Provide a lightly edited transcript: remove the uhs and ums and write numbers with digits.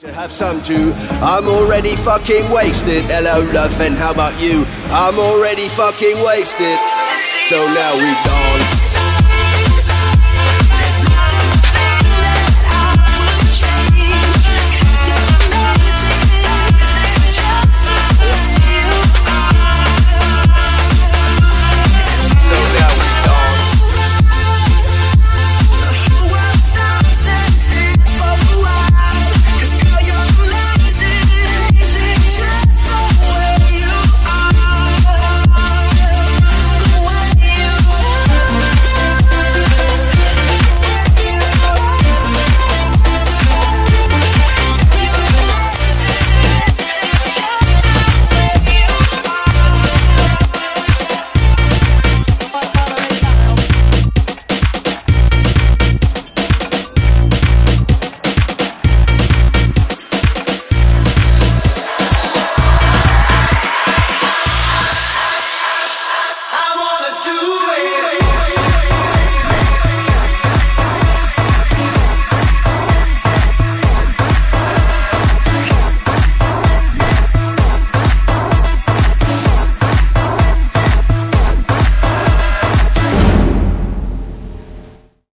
To have some too, I'm already fucking wasted. Hello love, and how about you? I'm already fucking wasted. So now we dance.